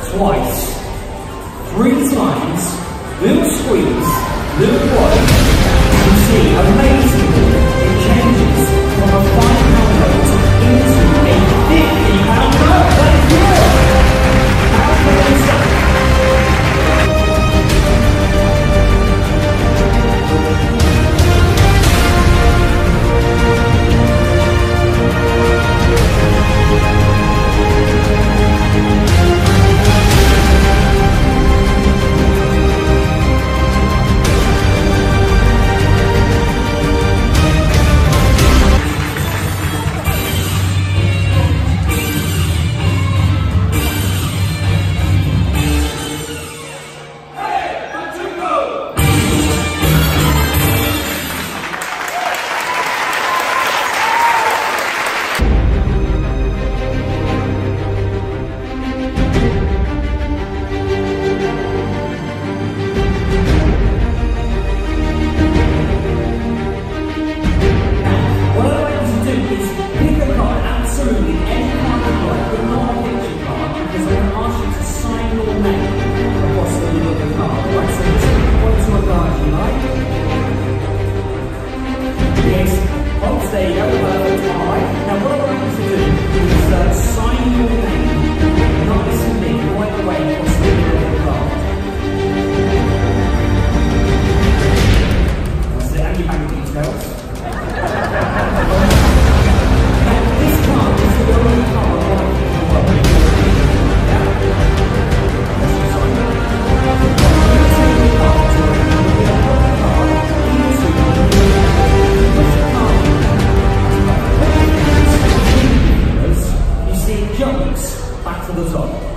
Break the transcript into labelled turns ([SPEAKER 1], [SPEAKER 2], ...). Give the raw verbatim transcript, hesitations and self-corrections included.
[SPEAKER 1] twice, three times, little squeeze, little blow. You see, amazingly, it changes from a five pound note into a fifty pound note. Let's do it! How can we stop? There you go, perfect. Alright, now what I want you to do is uh, sign your name nice and big right away across the middle of the card. That's it, and your bank details. Now, this card is the only card I want you to work with. Yeah? Let's just sign it. You take the card to it, you put the card into the push the card. You see, it jumps back to the top.